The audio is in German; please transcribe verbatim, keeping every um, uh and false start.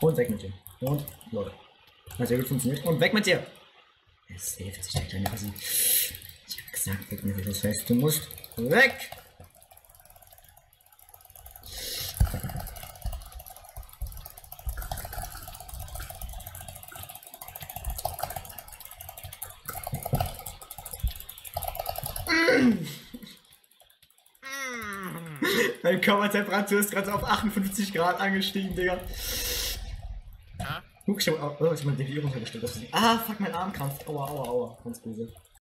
Und weg mit dir. Und, Leute. Hat sehr gut funktioniert. Und weg mit dir. Es hilft sich, der kleine Assi. Ich hab gesagt, weg mit dir. Das heißt, du musst weg. Meine Körpertemperatur ist gerade auf achtundfünfzig Grad angestiegen, Digga. Huch, ich hab, oh, ich hab meine D P I runtergestellt. Ah, fuck, mein Arm krampft. Aua, aua, aua. Ganz böse.